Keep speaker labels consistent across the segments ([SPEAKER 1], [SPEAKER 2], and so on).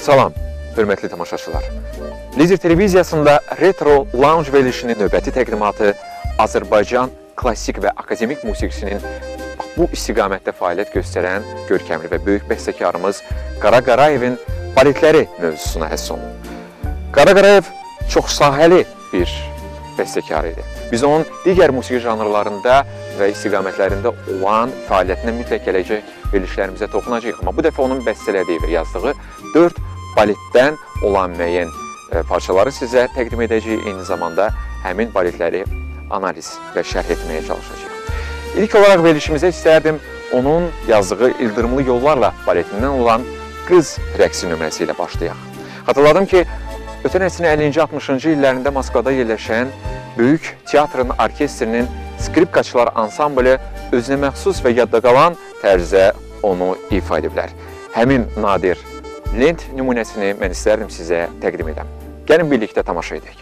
[SPEAKER 1] Salam, hörmətli tamaşaçılar. Lider televiziyasında Retro Lounge verilişinin növbəti təqdimatı Azərbaycan klassik və akademik musiqisinin bu istiqamətdə fəaliyyət göstərən görkəmli və böyük bəstəkarımız Qara Qarayevin baletləri mövzusuna həsr olunub. Qara Qarayev çox sahəli bir bəstəkar idi. Biz onun digər musiqi janrlarında və istiqamətlərində olan fəaliyyətinə mütləq gələcək verilişlərimizə toxunacağıq. Amma bu dəfə onun bəstələdiyi və yazdığı 4 baletdən olan müəyyən parçaları sizə təqdim edəcəyik. Eyni zamanda həmin baletləri analiz və şərh etməyə çalışacağıq. İlk olaraq verilişimizə istərdim onun yazdığı İldırımlı Yollarla baletindən olan Qız rəqsi nömrəsi ilə başlayaq. Xatırladım ki, ötən əsrin 50-ci 60-cı illərində Moskvada yerləşən Böyük Teatrın orkestrinin skripkaçılar ansamblı özünə məxsus və yadda qalan tərzdə onu ifa ediblər. Həmin nadir lent nümunəsini mən istərdim sizə təqdim edəm. Gəlin birlikdə tamaşa edək.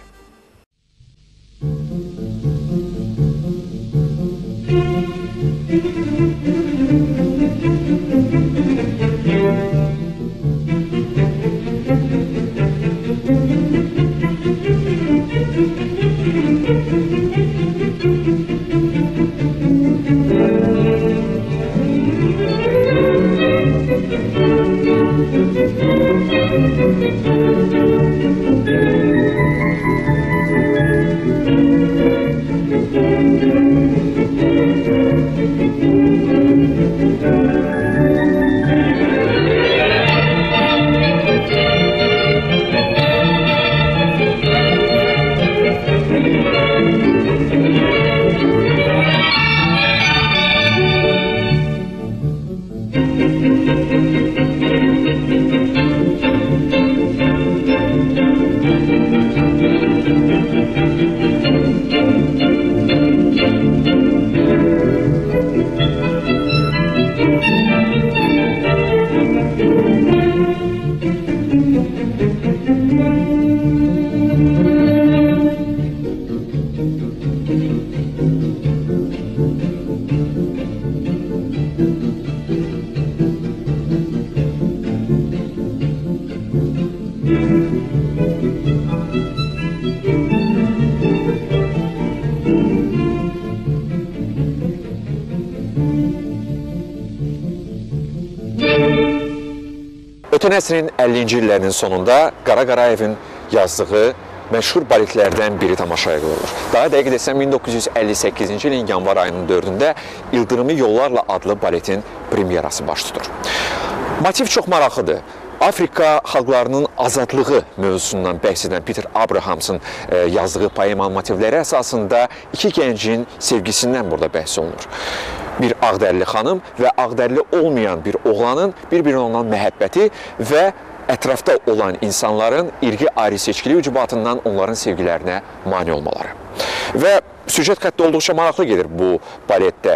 [SPEAKER 1] Ötən əsrin 50-ci illərinin sonunda Qara Qarayevin yazdığı məşhur baletlərdən biri tamaşaya qoyulur. Daha dəqiq desəm 1958-ci ilin yanvar ayının 4-də İldırımlı Yollarla adlı baletin premyerası baş tutur. Motiv çox maraqlıdır. Afrika xalqlarının azadlığı mövzusundan bəhs edən Peter Abrahamsın yazdığı poema motivləri əsasında iki gəncin sevgisindən burada bəhs olunur. Bir ağdərli xanım və ağdərli olmayan bir oğlanın bir-birinə olan məhəbbəti və ətrafda olan insanların irqi ayrı-seçkili ucubatından onların sevgilərinə mane olmaları. Və süjet xətti olduqca maraqlı gedir bu baletdə.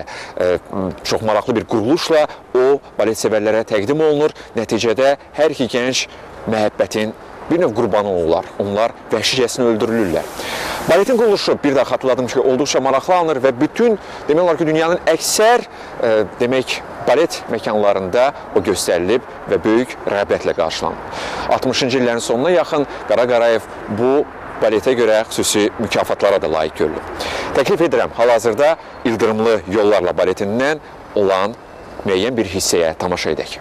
[SPEAKER 1] Çox maraqlı bir quruluşla o balet sevərlərə təqdim olunur. Nəticədə hər iki gənc məhəbbətin bir növ qurbanı olurlar. Onlar vəhşicəsinə öldürülürlər. Baletin quruluşu, bir daha xatırladım ki, olduqca maraqlı alınır və bütün, demək olar ki, dünyanın əksər balet məkanlarında o göstərilib və böyük rəğbətlə qarşılanıb. 60-cı illərin sonuna yaxın Qara Qarayev bu baletə görə xüsusi mükafatlara da layiq görülür. Təklif edirəm, hal-hazırda İldırımlı Yollarla baletindən olan müəyyən bir hissəyə tamaşa edək.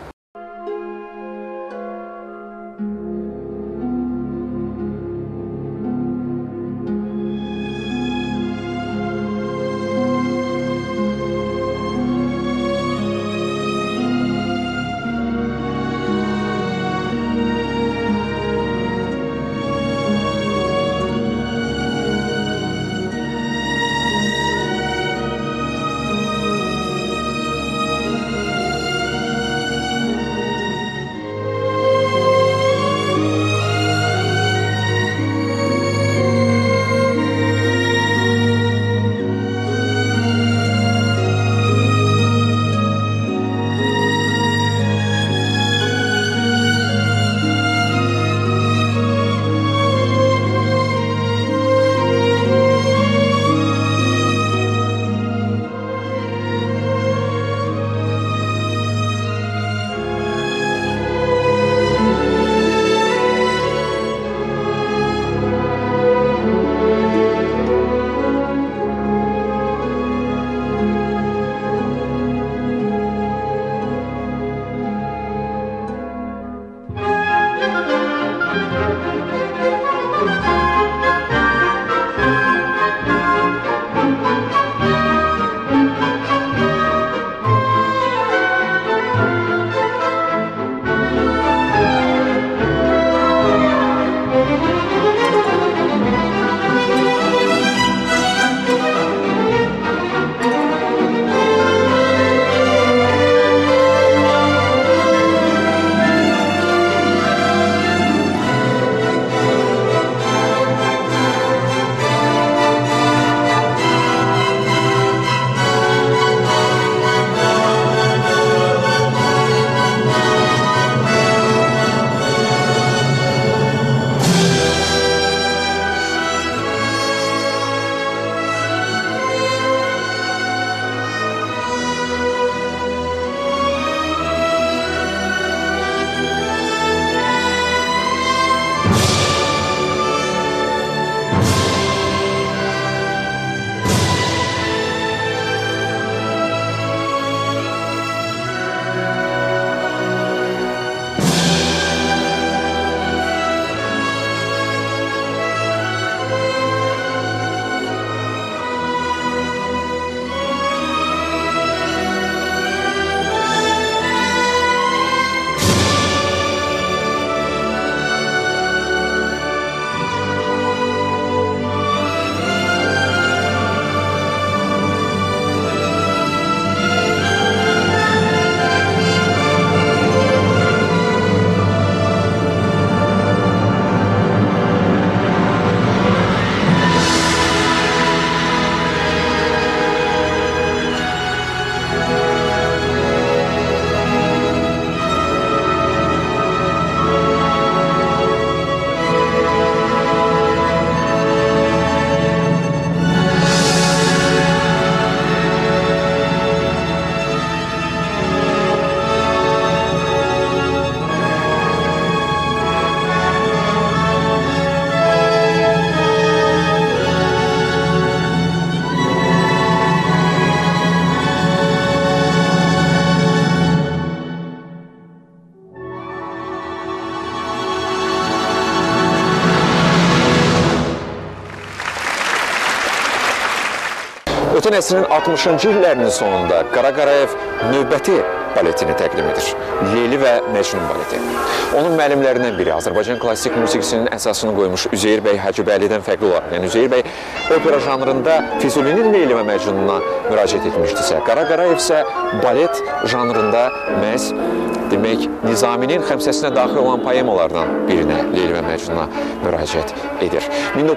[SPEAKER 1] Ötən əsrin 60-cı illərinin sonunda Qara Qarayev növbəti baletini təqdim edir. Leyli və Məcnun baleti. Onun müəllimlərindən biri Azərbaycan klassik musiqisinin əsasını qoymuş Üzeyir bəy Hacıbəylidən fərqli olaraq, yəni Üzeyir bəy opera janrında Füzulinin Leyli və Məcnununa müraciət etmişdisə, Qara Qarayev isə balet janrında məhz demək, Nizaminin xəmsəsinə daxil olan poemalardan birinə, Leyli və Məcnuna müraciət edir.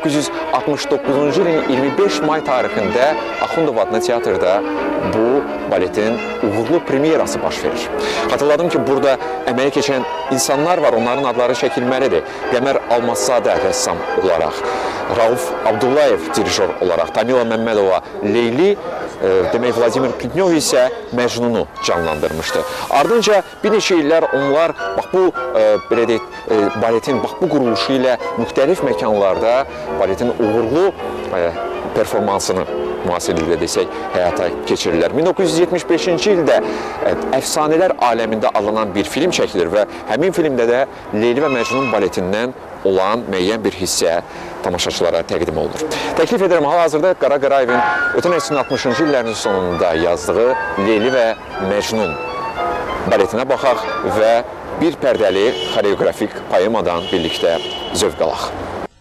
[SPEAKER 1] 1969-cu ilin 25 may tarixində Axundov adına teatrda bu baletin uğurlu premyerası baş verir. Hatırladım ki, burada əməyə keçən insanlar var, onların adları çəkilməlidir. Qəmər Almazzadə rəssam olaraq, Rauf Abdullayev dirijor olaraq, Tamila Məmmədova Leyli, demək Vladimir Plitnyov isə Məcnunu canlandırmışdı. Ardınca bir neçə illər onlar bu baletin bu quruluşu ilə müxtəlif məkanlarda baletin uğurlu performansını müasir ildə desək həyata keçirirlər. 1975-ci ildə Əfsanələr aləmində adlanan bir film çəkilir və həmin filmdə də Leyli və Məcnun baletindən olan müəyyən bir hissə tamaşaçılara təqdim olunur. Təklif edirəm, hal-hazırda Qara Qarayevin ötən əsrin 60-cı illərinin sonunda yazdığı Leyli və Məcnun baletinə baxaq və bir pərdəli xoreografik poemadan birlikdə zövq alaq.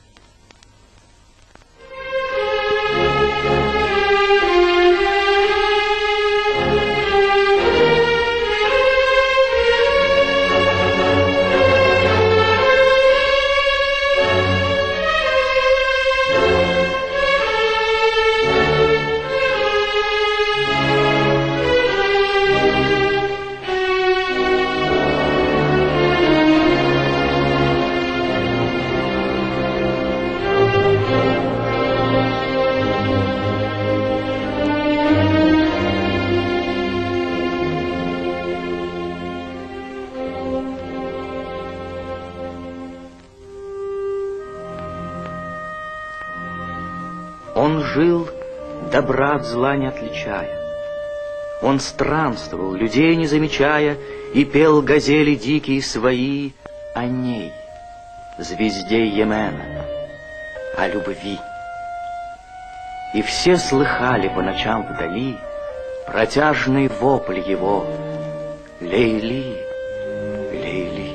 [SPEAKER 2] Он жил, добра от зла не отличая. Он странствовал, людей не замечая, и пел газели дикие свои о ней, звезде Йемена, о любви. И все слыхали по ночам вдали протяжный вопль его: Лейли, Лейли.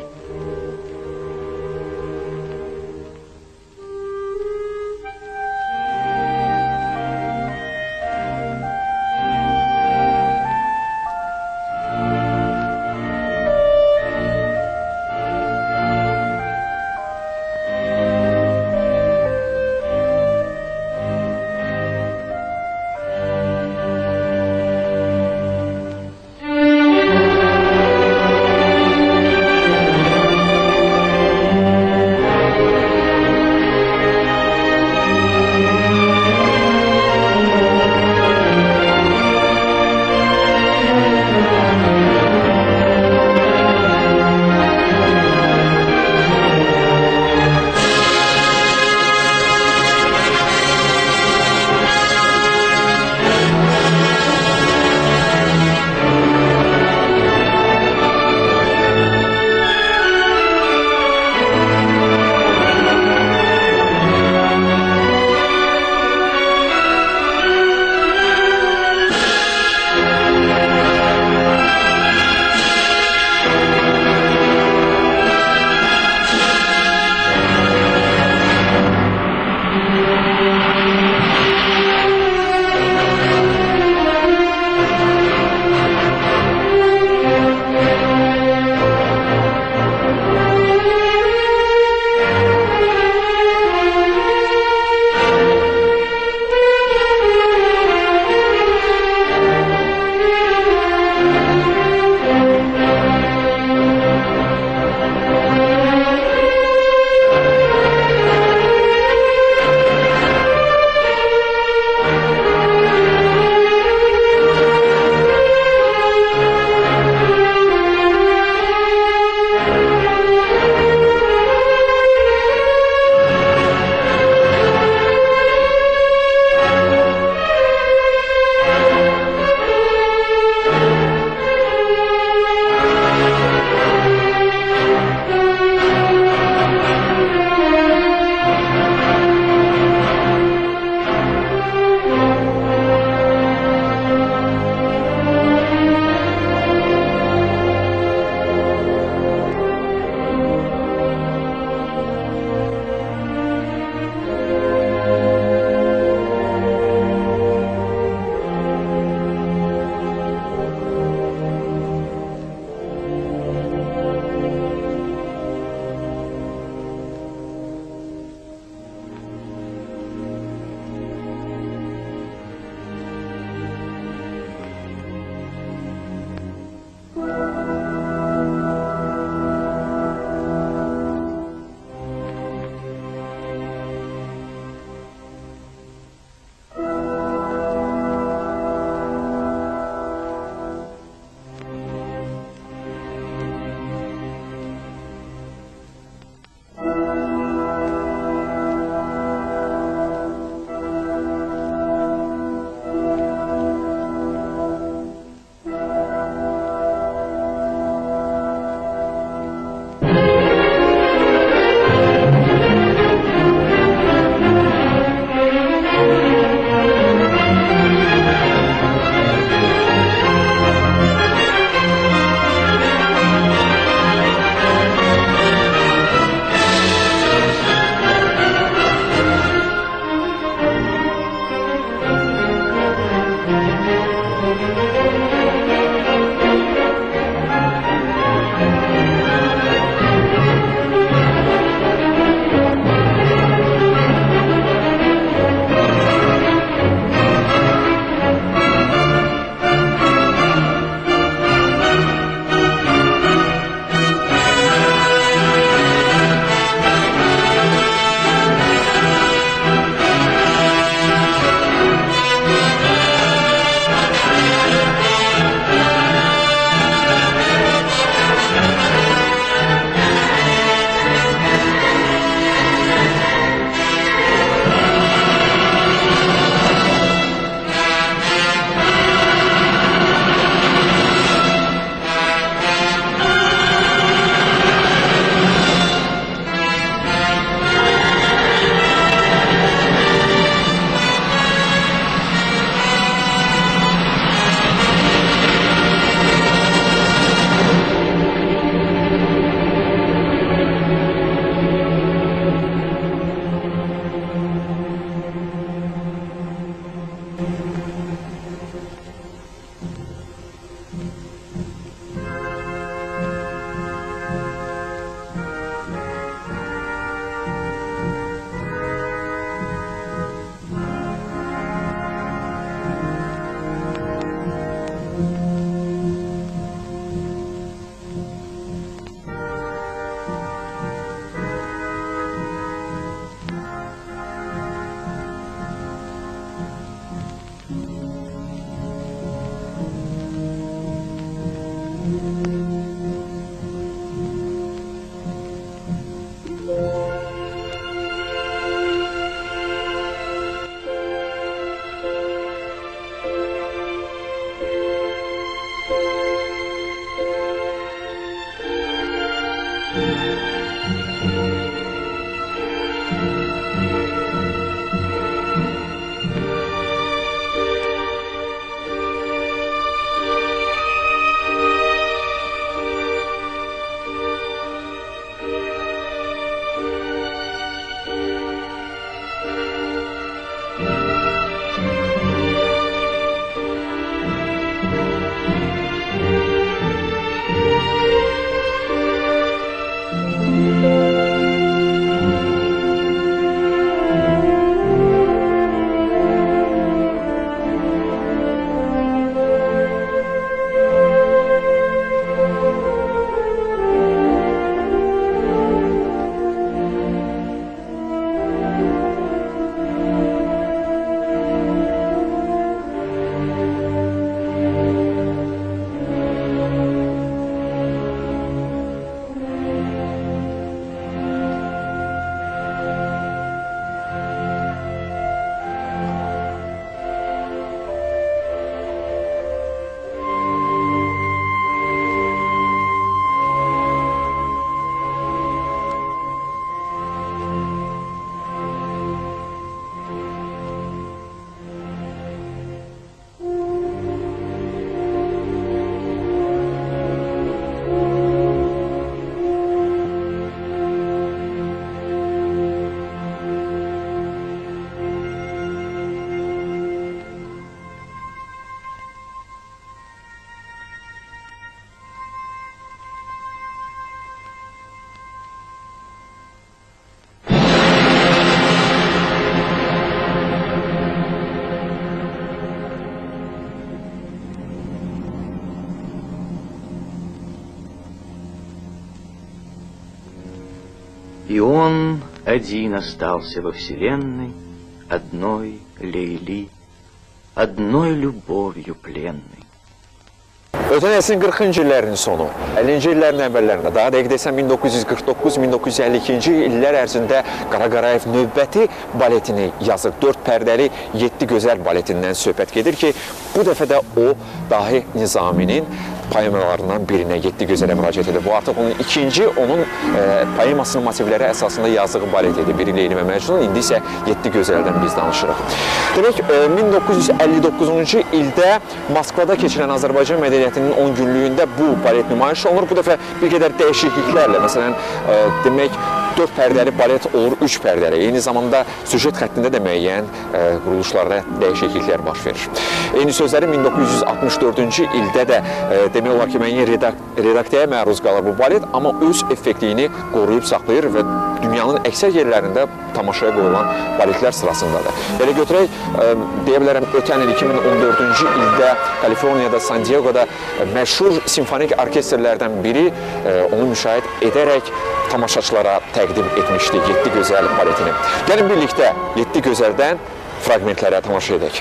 [SPEAKER 2] один остался во вселенной, одной Лейли, одной любовью пленной.
[SPEAKER 1] Ötən əsrin 40-cı illərin sonu, 50-ci illərin əvvəllərində, daha dəqiq desəm 1949-1952-ci illər ərzində Qara Qarayev növbəti baletini yazır. 4 pərdəli 7 gözəl baletindən söhbət gedir ki, bu dəfə də o Dahi Nizaminin poemalarından birinə 7 gözələ müraciət edir. Bu artıq onun ikinci, onun poemasının motivləri əsasında yazdığı balet idi. Biri Leyli və Məcnun, indi isə 7 gözəldən biz danışırıq. Demək, 1959-cu ildə Moskvada keçirilən Azərbaycan mədəniyyətinin 10 günlüyündə bu balet nümayiş olunur. Bu dəfə bir qədər dəyişikliklərlə, məsələn, demək, 4 pərdəli balet olur 3 pərdəli. Eyni zamanda süjet xəttində də müəyyən quruluşlarda dəyişikliklər baş verir. Eyni sözləri 1964-cü ildə də demək olar ki, müəyyən redaksiyaya məruz qalır bu balet, amma öz effektliyini qoruyub saxlayır və dünyanın əksər yerlərində tamaşaya qoyulan baletlər sırasındadır. Belə götürək, deyə bilərəm, ötən il 2014-cü ildə Kaliforniyada, San Diego'da məşhur simfonik orkestrlərdən biri onu müşahidə edərək tamaşaçılara təqdim etmişdi 7 gözəl baletini. Gəlin birlikdə 7 gözəldən fragmentlərə tamaşa edək.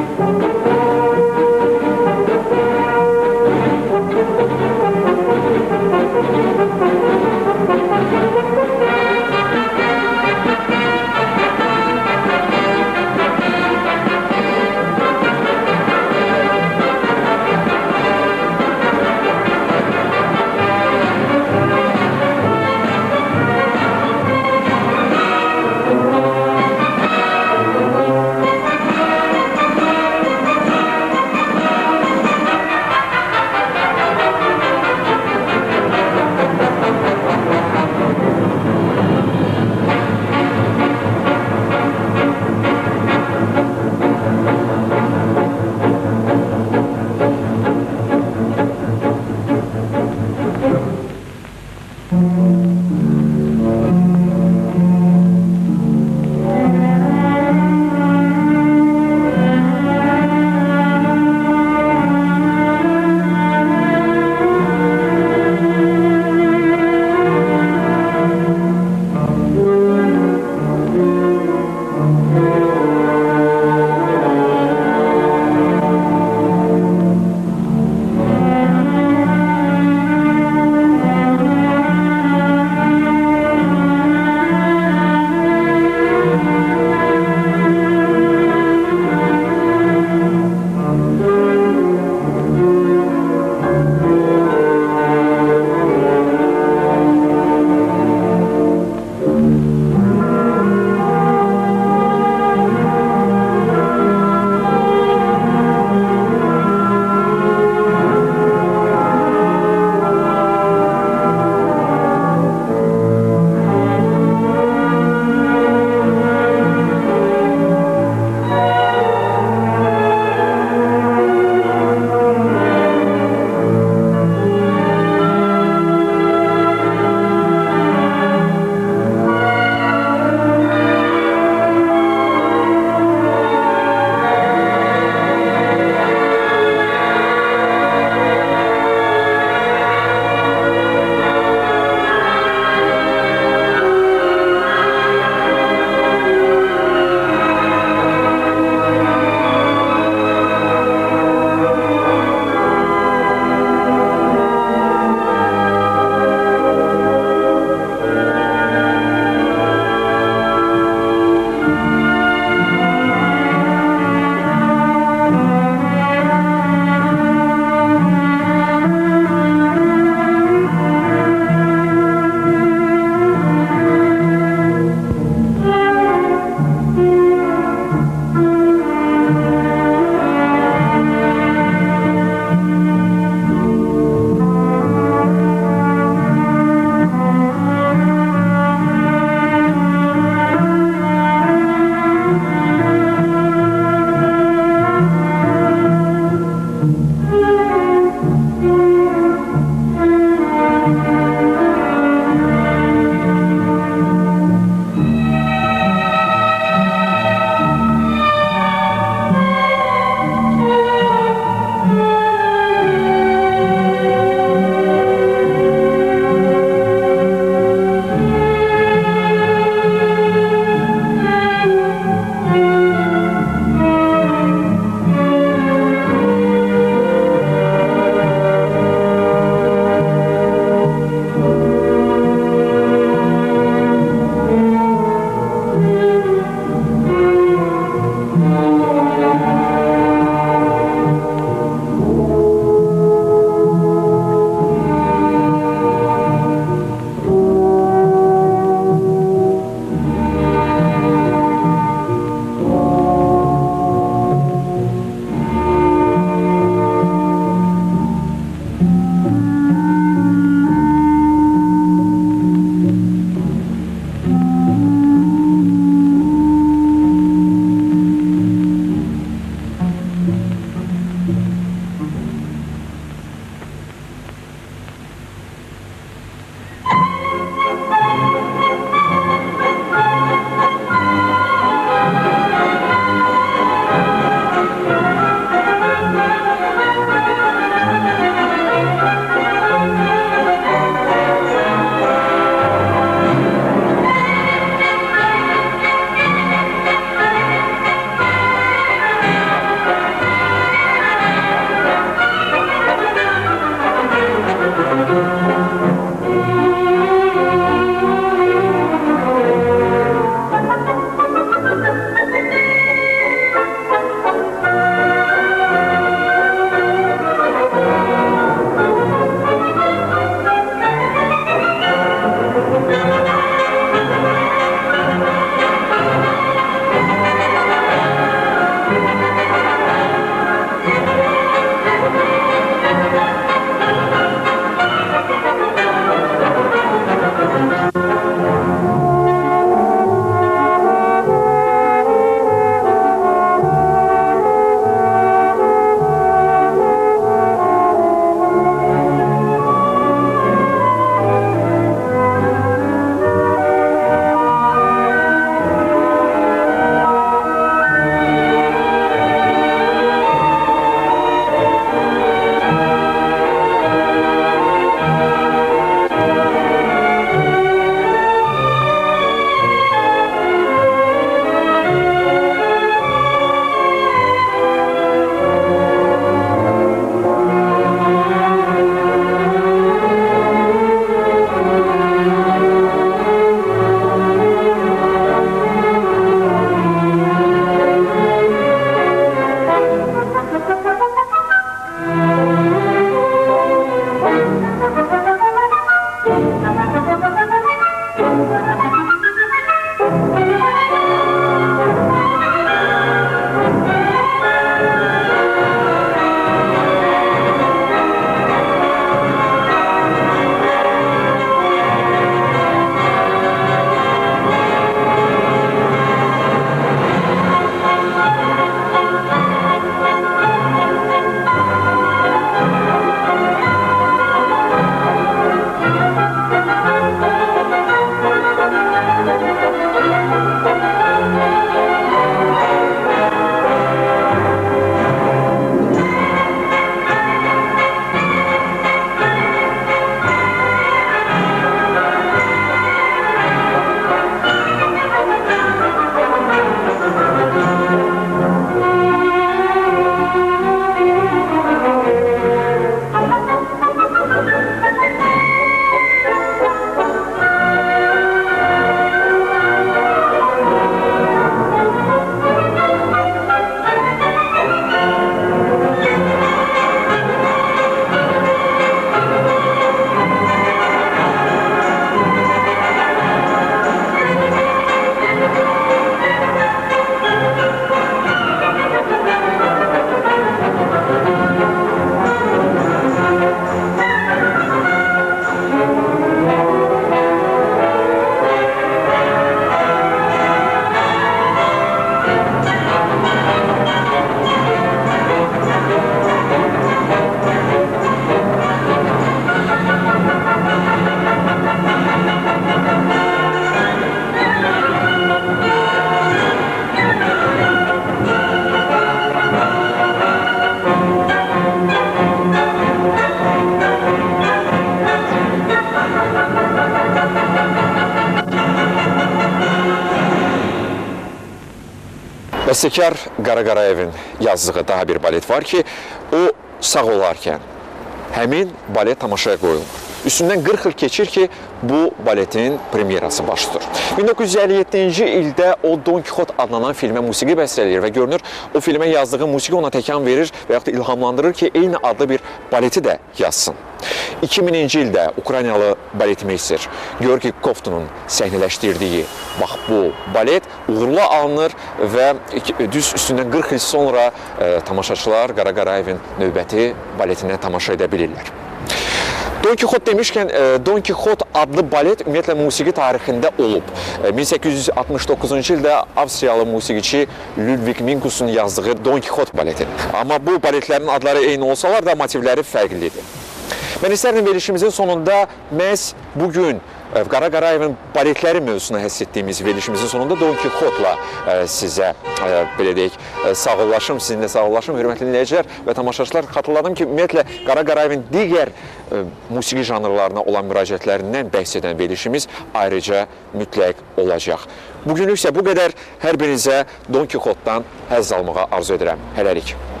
[SPEAKER 1] Bəstəkar Qara Qarayevin yazdığı daha bir balet var ki, o sağ olarkən həmin balet tamaşaya qoyulmur. Üstündən 40 il keçir ki, bu baletin premyerası baş tutur. 1957-ci ildə o Don Kixot adlanan filmə musiqi bəstələyir və görünür, o filmə yazdığı musiqi ona təkan verir və yaxud da ilhamlandırır ki, eyni adlı bir baleti də yazsın. 2000-ci ildə Ukraynalı baletmeyster Georgi Koftunun səhnələşdirdiyi bax bu balet uğurlu alınır və düz üstündən 40 il sonra tamaşaçılar Qara Qarayevin növbəti baletinə tamaşa edə bilirlər. Don Kixot demişkən, Don Kixot adlı balet ümumiyyətlə musiqi tarixində olub. 1869-cu ildə Avstriyalı musiqiçi Ludwig Minkus'un yazdığı Don Kixot baleti. Amma bu baletlərin adları eyni olsalar da motivləri fərqlidir. Mən istərdim verilişimizin sonunda məhz bugün Qara Qarayevin baletləri mövzusuna həsr etdiyimiz verilişimizin sonunda Don Kixotla sizə, belə deyək, sağollaşım, sizinlə sağollaşım, hörmətli dinləyicilər və tamaşaçılar. Xatırladım ki, ümumiyyətlə Qara Qarayevin digər musiqi janrlarına olan müraciətlərindən bəhs edən verilişimiz ayrıca mütləq olacaq. Bugünlük isə bu qədər. Hər birinizə Don Kixotdan həzz almağa arzu edirəm. Hələlik.